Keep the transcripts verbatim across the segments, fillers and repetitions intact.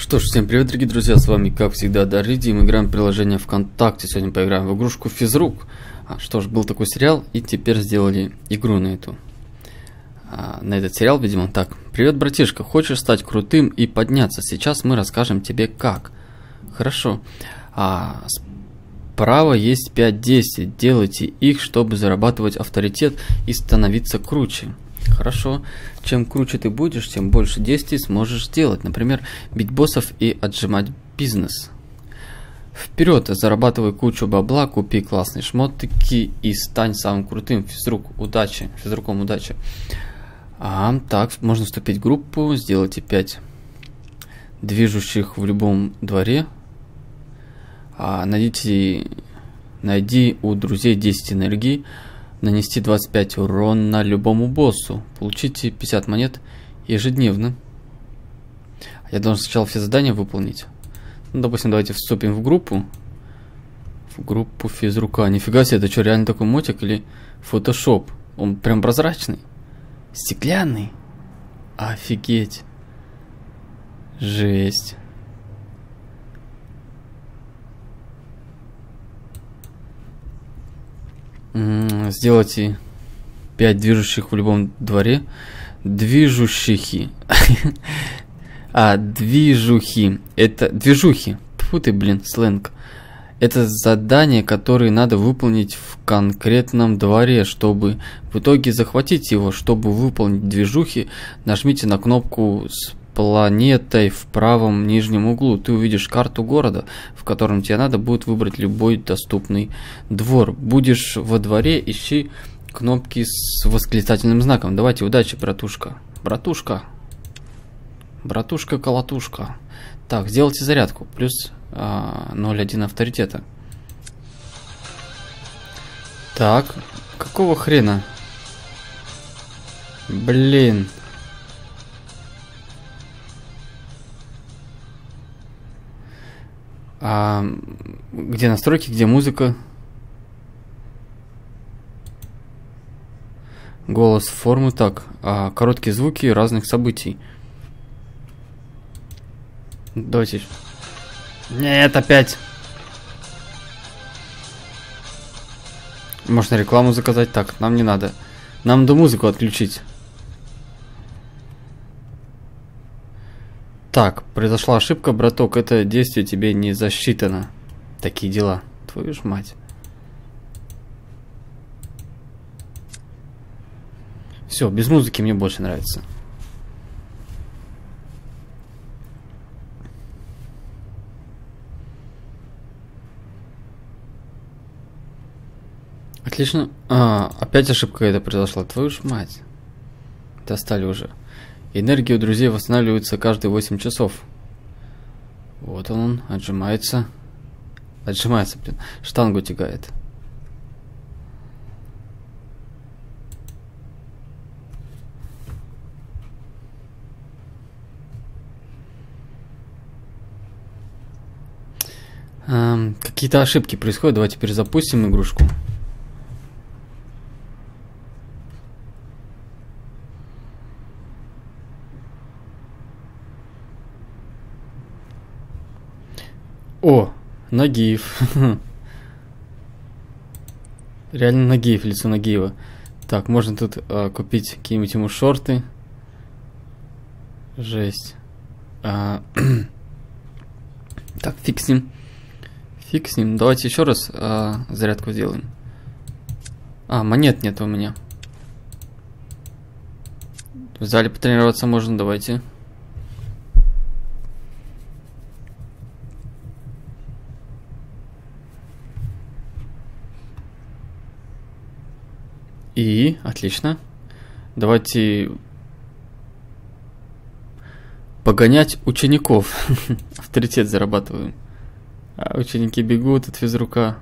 Что ж, всем привет, дорогие друзья, с вами, как всегда, Дариди, мы играем в приложение ВКонтакте, сегодня поиграем в игрушку Физрук. А, что ж, был такой сериал, и теперь сделали игру на эту, а, на этот сериал, видимо, так. Привет, братишка, хочешь стать крутым и подняться? Сейчас мы расскажем тебе как. Хорошо. А, справа есть пять-десять, делайте их, чтобы зарабатывать авторитет и становиться круче. Хорошо. Чем круче ты будешь, тем больше действий сможешь сделать. Например, бить боссов и отжимать бизнес. Вперед, зарабатывай кучу бабла, купи классные шмотки и стань самым крутым. Физрук, удачи. Физруком удачи. А, так, можно вступить в группу, сделайте пять движущих в любом дворе. А, найдите, найди у друзей десять энергии. Нанести двадцать пять урона любому боссу. Получите пятьдесят монет ежедневно. Я должен сначала все задания выполнить. Ну, допустим, давайте вступим в группу. В группу физрука. Нифига себе, это что, реально такой мотик или фотошоп? Он прям прозрачный. Стеклянный. Офигеть. Жесть. Сделайте пять движущих в любом дворе. Движущихи. А, движухи. Это движухи. Фу ты, блин, сленг. Это задания, которые надо выполнить в конкретном дворе, чтобы в итоге захватить его. Чтобы выполнить движухи, нажмите на кнопку с планетой в правом нижнем углу. Ты увидишь карту города, в котором тебе надо будет выбрать любой доступный двор. Будешь во дворе, ищи кнопки с восклицательным знаком. Давайте, удачи, братушка. Братушка. Братушка-колотушка. Так, сделайте зарядку. Плюс а, ноль один авторитета. Так, какого хрена? Блин. А, где настройки, где музыка? Голос, формы. Так, а, короткие звуки разных событий. Давайте. Нет, опять. Можно рекламу заказать. Так, нам не надо. Нам надо музыку отключить. Так, произошла ошибка, браток, это действие тебе не засчитано. Такие дела. Твою ж мать. Все, без музыки мне больше нравится. Отлично. А, опять ошибка это произошла. Твою ж мать. Достали уже. Энергия у друзей восстанавливается каждые восемь часов. Вот он, он отжимается. Отжимается, блин. Штангу тягает. Эм, какие-то ошибки происходят. Давайте перезапустим игрушку. О, Нагиев. Реально Нагиев, лицо Нагиева. Так, можно тут а, купить какие-нибудь ему шорты. Жесть. А, так, фиг с ним. Фиг с ним. Давайте еще раз а, зарядку сделаем. А, монет нет у меня. В зале потренироваться можно, давайте. И, отлично. Давайте погонять учеников. Авторитет зарабатываем. А ученики бегут от физрука.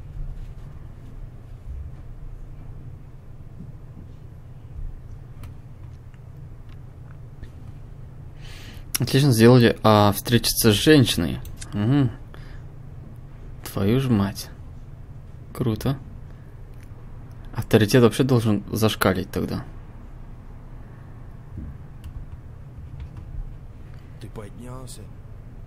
Отлично сделали. А встретиться с женщиной. Угу. Твою ж мать. Круто. Авторитет вообще должен зашкалить тогда. Ты поднялся?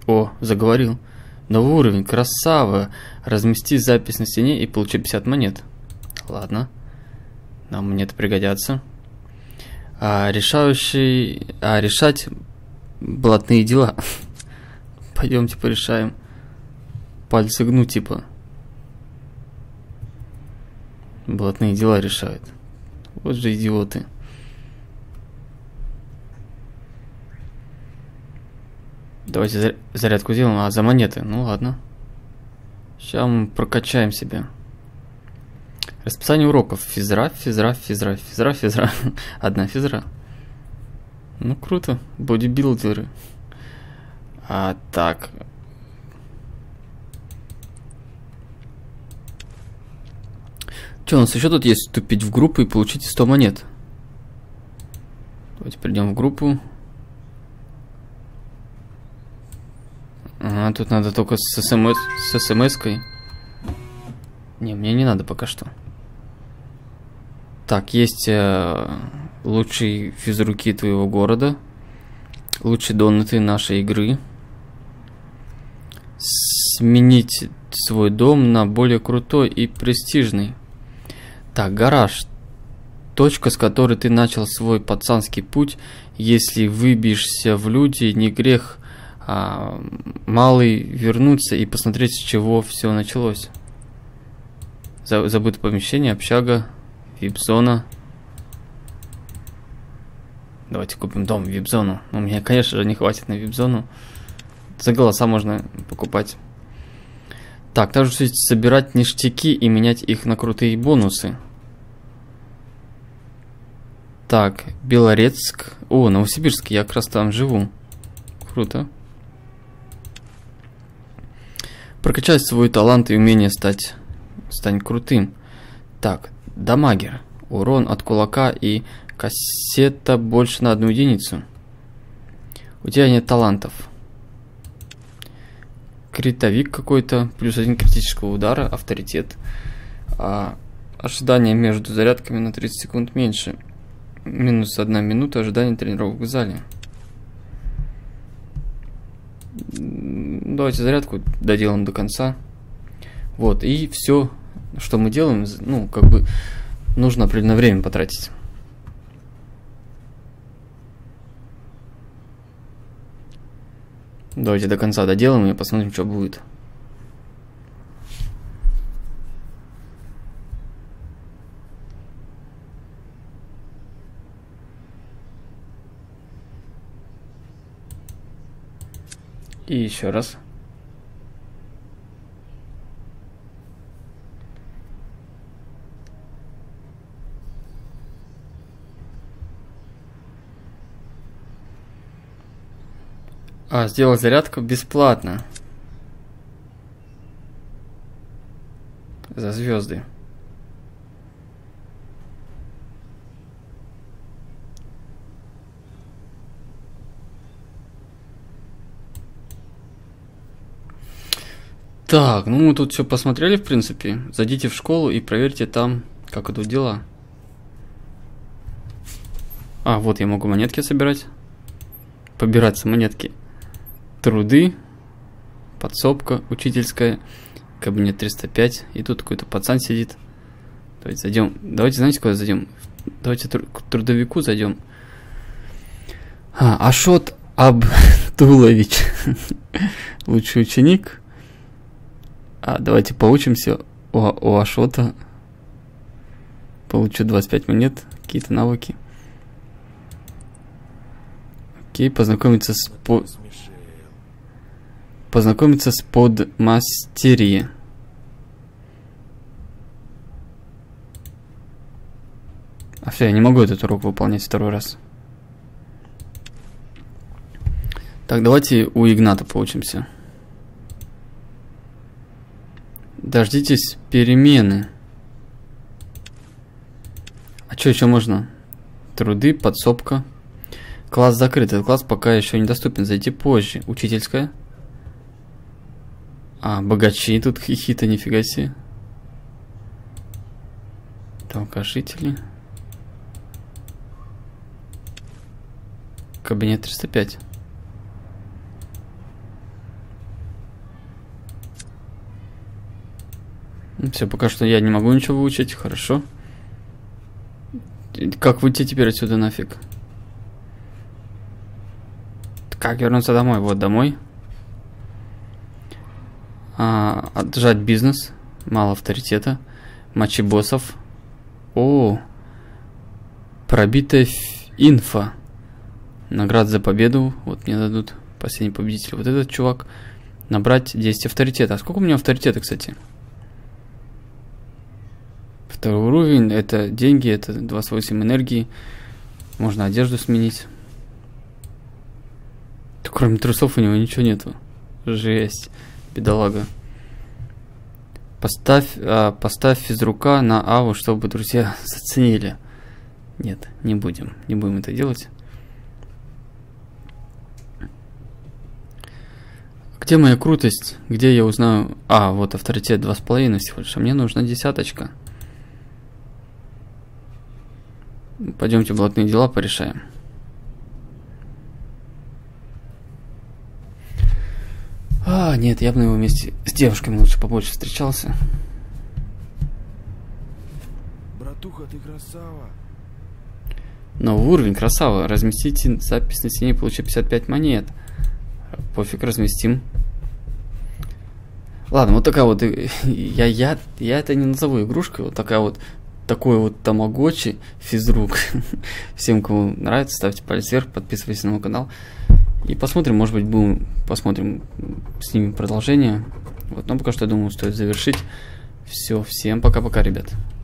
О, заговорил. Новый уровень, красава. Размести запись на стене и получи пятьдесят монет. Ладно. Нам монеты пригодятся. А, решающий... А, решать блатные дела. Пойдемте порешаем. Пальцы гну, типа. Блатные дела решают. Вот же идиоты. Давайте зарядку сделаем, а за монеты. Ну ладно. Сейчас мы прокачаем себя. Расписание уроков. Физра, физра, физра, физра, физра. Одна физра. Ну круто. Бодибилдеры. А так. Что у нас еще тут есть? Вступить в группу и получить сто монет. Давайте придем в группу. Ага, тут надо только с смс, с смс-кой. Не, мне не надо пока что. Так, есть э, лучшие физруки твоего города. Лучшие донаты нашей игры. Сменить свой дом на более крутой и престижный. Так, гараж. Точка, с которой ты начал свой пацанский путь. Если выбьешься в люди, не грех а, малый вернуться и посмотреть, с чего все началось. Забытое помещение, общага, вип-зона. Давайте купим дом, вип-зону. У меня, конечно же, не хватит на вип-зону. За голоса можно покупать. Так, также собирать ништяки и менять их на крутые бонусы. Так, Белорецк. О, Новосибирск, я как раз там живу. Круто. Прокачать свой талант и умение стать, стать крутым. Так, дамагер. Урон от кулака и кассета больше на одну единицу. У тебя нет талантов. Критовик какой-то, плюс один критического удара, авторитет. А, ожидание между зарядками на тридцать секунд меньше. Минус одна минута ожидания тренировок в зале. Давайте зарядку доделаем до конца. Вот, и все, что мы делаем, ну, как бы, нужно определенное время потратить. Давайте до конца доделаем и посмотрим, что будет. И еще раз. А, сделать зарядку бесплатно. За звезды. Так, ну мы тут все посмотрели, в принципе. Зайдите в школу и проверьте там, как идут дела. А, вот я могу монетки собирать. Побираться монетки. Труды. Подсобка учительская. Кабинет триста пять. И тут какой-то пацан сидит. Давайте зайдем. Давайте, знаете, куда зайдем? Давайте к трудовику зайдем. А, Ашот Абдулович. Лучший ученик. А, давайте поучимся у, у Ашота. Получу двадцать пять монет. Какие-то навыки. Окей, познакомиться с... По... Познакомиться с подмастерье. А все, я не могу этот урок выполнять второй раз. Так, давайте у Игната поучимся. Дождитесь перемены. А что еще можно? Труды, подсобка. Класс закрыт. Этот класс пока еще недоступен. Зайти позже. Учительская. А, богачи тут хихита, нифига себе. Долгожители. Кабинет триста пять. Все, пока что я не могу ничего выучить, хорошо. Как выйти теперь отсюда нафиг? Как вернуться домой? Вот домой. А, отжать бизнес. Мало авторитета. Матчи боссов. О, пробитая инфа. Наград за победу. Вот мне дадут. Последний победитель. Вот этот чувак. Набрать десять авторитета. А сколько у меня авторитета, кстати? Второй уровень. Это деньги. Это двадцать восемь энергии. Можно одежду сменить. Кроме трусов у него ничего нету. Жесть. Бедолага. Поставь, а, поставь физрука на аву, чтобы друзья заценили. Нет, не будем. Не будем это делать. Где моя крутость? Где я узнаю... А, вот авторитет два с половиной всего лишь. А мне нужна десяточка. Пойдемте блатные дела порешаем. А, нет, я бы на его месте с девушками лучше побольше встречался. Братуха, ты красава. Новый уровень, красава. Разместите запись на стене и получите пятьдесят пять монет. Пофиг, разместим. Ладно, вот такая вот... Я, я, я это не назову игрушкой. Вот такая вот... Такой вот тамагочи, физрук. Всем, кому нравится, ставьте палец вверх, подписывайтесь на мой канал. И посмотрим, может быть, будем посмотрим с ними продолжение. Вот, но пока что, я думаю, стоит завершить. Все, всем пока-пока, ребят.